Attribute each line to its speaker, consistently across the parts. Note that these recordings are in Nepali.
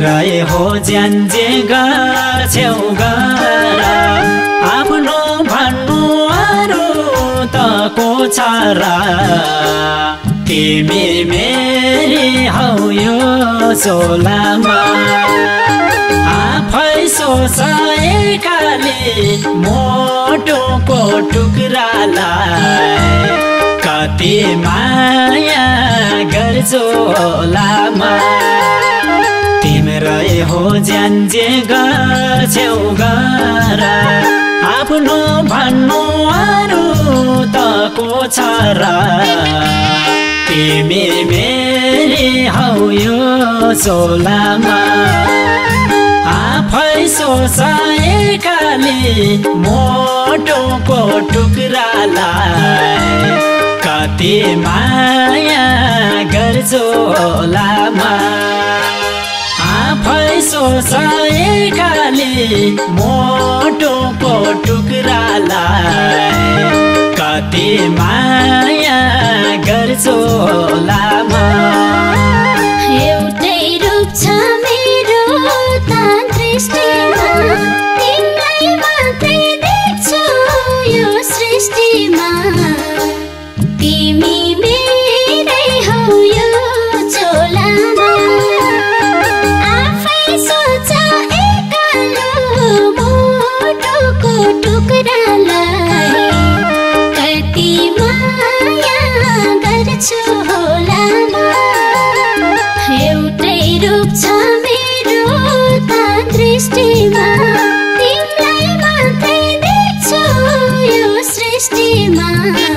Speaker 1: तिम्रै हो ज्यान जे गर्छौ गर आफ्नो भन्नु अरू त को छ र तिमी मेरी हौ यो चोलामा आफै सोच एकाले मोटोको टुक्रालाई कति माया गर्छौ होलामा तिम्रै हो ज्यान जे गर्छौ गर आफ्नो भन्नु अरू त को छ र तिमी मेरी हौ यो चोलामा आफै सोच एकाले मोटोको टुक्रालाई कति माया गर्छौ होलामा आफै सोच एकाले मोटोको टुक्रालाई कति माया गर्छौ होलामा
Speaker 2: एउटै रूप छ मेरो त दृष्टिमा तिमीलाई मात्रै देख्छु यो सृष्टिमा तिमी मेरै हौ यो चोलामा आफै सोच एकालो मोटोको टुक्रालाई कति माया गर्छु होलामा एउटै रूप छ मेरो त दृष्टिमा तिमीलाई मात्रै देख्छु यो सृष्टिमा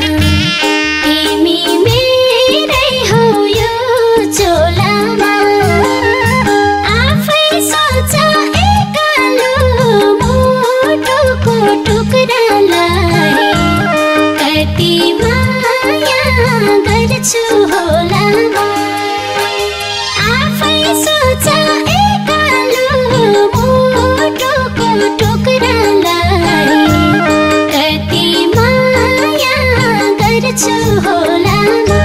Speaker 2: तिमी मेरै हौ यो चोलामा आफै सोच एकालो मोटोको टुक्रालाई कति माया गर्छु होलामा आफै सोच एकालो मोटोको टुक्रालाई कति माया गर्छु होलामा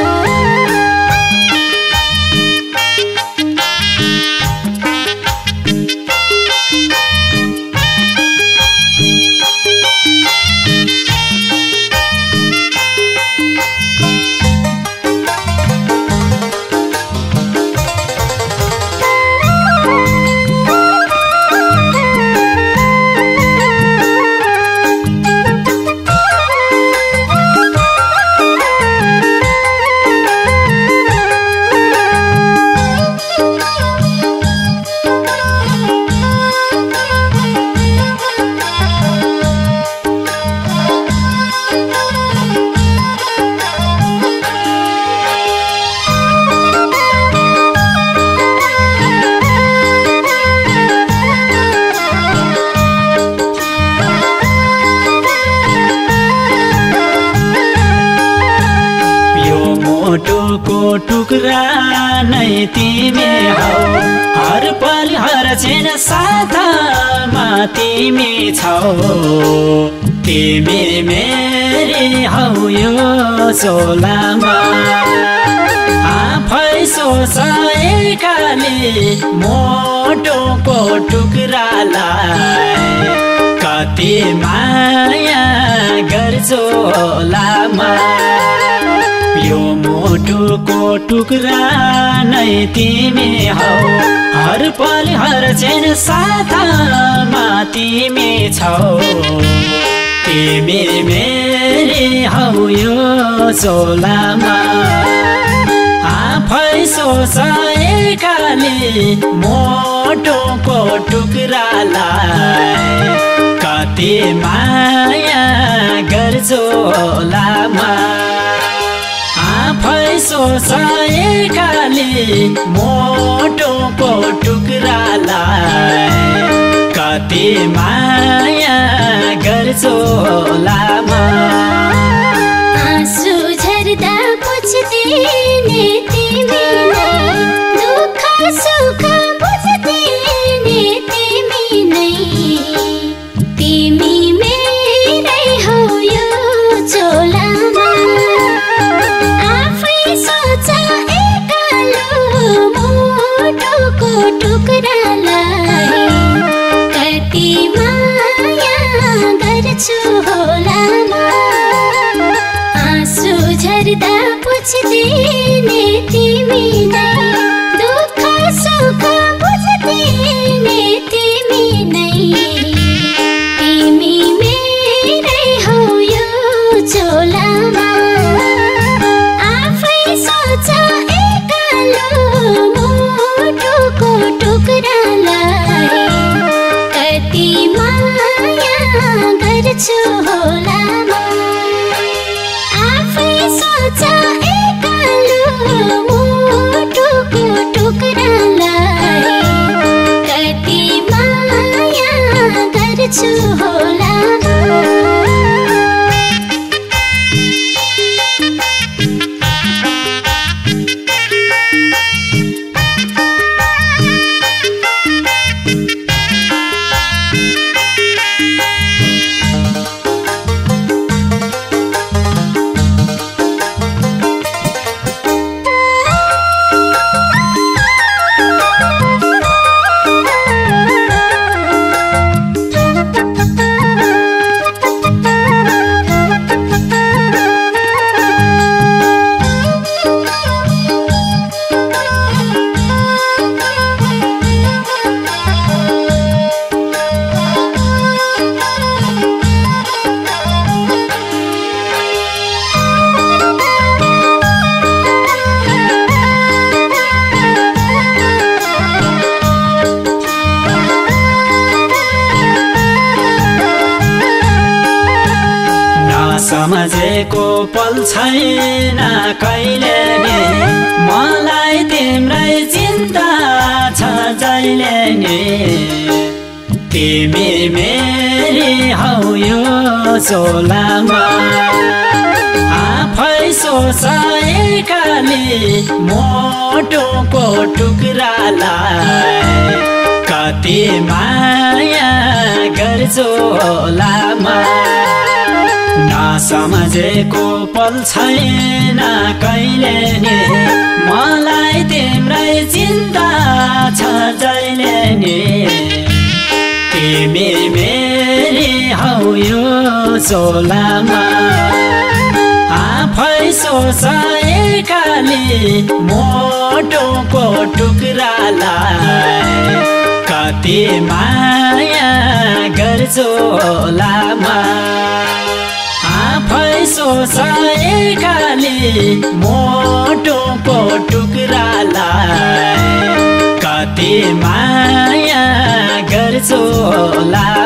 Speaker 1: मोटोको टुक्रा नै तिमी हौ हर पल हर क्षण साथमा तिमी छौ तिमी मेरी हौ यो चोलामा आफै सोच एकाले मोटोको टुक्रालाई कति माया गर्छौ होलामा यो मोटोको टुक्रा नै तिमी हौ हर पल हर क्षण साथमा तिमी छौ तिमी मेरी हौ यो चोलामा आफै सोच एकाले मोटोको टुक्रालाई कति माया गर्छौ होलामा आफै सोच एकाले मोटोको टुक्रालाई कति माया गर्छौ होलामा
Speaker 2: आँसु झर्दा पुछ्दिने तिमीलाई दुःख सुख बुझ्दिने तिमी नै तिमी मेरै हौ यो चोलामा आफै सोच एकालो मोटोको टुक्रालाई कति माया गर्छु होला म आँसु झर्दा पुछ्दिने तिमी नै दुःख सुख बुझ्दिने तिमी नै तिमी मेरै हौ यो झोलामा आफै सोच एकालो मुटुको टुक्रालाई कति माया गर्छु होला म आफै सोच एकालो मुटुको टुक्रालाई कति माया गर्छु होला म
Speaker 1: समझेको पल छैन कहिले नि मलाई तिम्रै चिन्ता छ जहिले नि तिमी मेरी हौ यो झोलामा आफै सोच एकाली मोटोको टुक्रालाई कति माया गर्छु होला म नसमझेको पल छैन कहिले नि मलाई तिम्रै चिन्ता छ जहिले नि तिमी मेरी हौ यो झोलामा आफै सोच एकाली मोटोको टुक्रालाई कति माया गर्छु होला म आफै सोच एकाली मोटोको टुक्रालाई कति माया गर्छु होला